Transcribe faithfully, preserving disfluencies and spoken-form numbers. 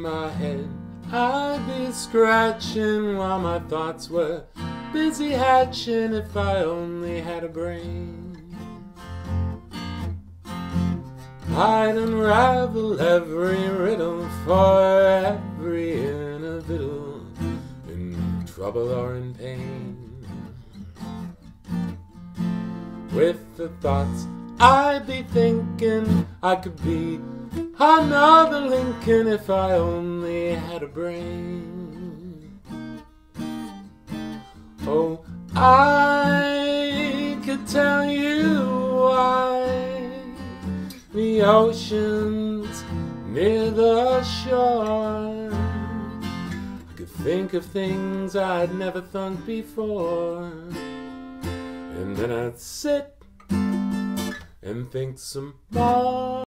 my head I'd be scratching while my thoughts were busy hatching. If I only had a brain, I'd unravel every riddle for every individual in trouble or in pain. With the thoughts I'd be thinking, I could be another Lincoln if I only had a brain. Oh, I could tell you why the ocean's near the shore. I could think of things I'd never thought before, and then I'd sit and think some more.